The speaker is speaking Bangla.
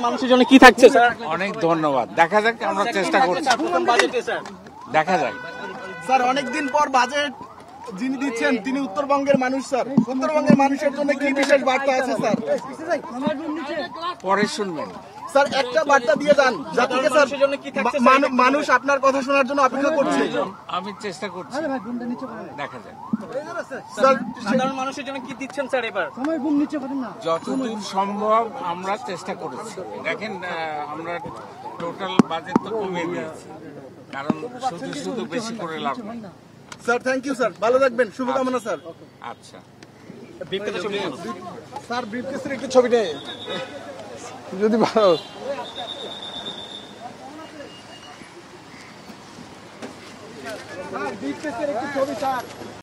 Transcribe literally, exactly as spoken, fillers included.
মানুষের জন্য কি থাকছে স্যার? অনেক ধন্যবাদ। দেখা যাক, আমরা চেষ্টা করছি। দেখা যাক স্যার, অনেকদিন পর বাজেট যিনি দিচ্ছেন তিনি উত্তরবঙ্গের মানুষ স্যার। উত্তরবঙ্গের মানুষের জন্য কি বিশেষ বার্তা আছে স্যার? পরে শুনবেন স্যার, একটা বার্তা দিয়ে যান যাতে স্যার মানুষ আপনার কথা শোনার জন্য অপেক্ষা করছে। আমি চেষ্টা করছি, দেখা যাক। স্যার, সাধারণ মানুষের জন্য কি দিচ্ছেন স্যার এবার? যতদূর সম্ভব আমরা চেষ্টা করেছি। দেখেন, আহ, আমরা টোটাল বাজেট তো কমিয়ে দিয়েছি, কারণ শুধু শুধু বেশি করে লাভ নেই। স্যার থ্যাংক ইউ স্যার, ভালো থাকবেন, শুভকামনা স্যার। আচ্ছা, স্যার ব্রিফকেসের একটু ছবি নেই যদি ভালো। ব্রিফকেসের একটু ছবি স্যার।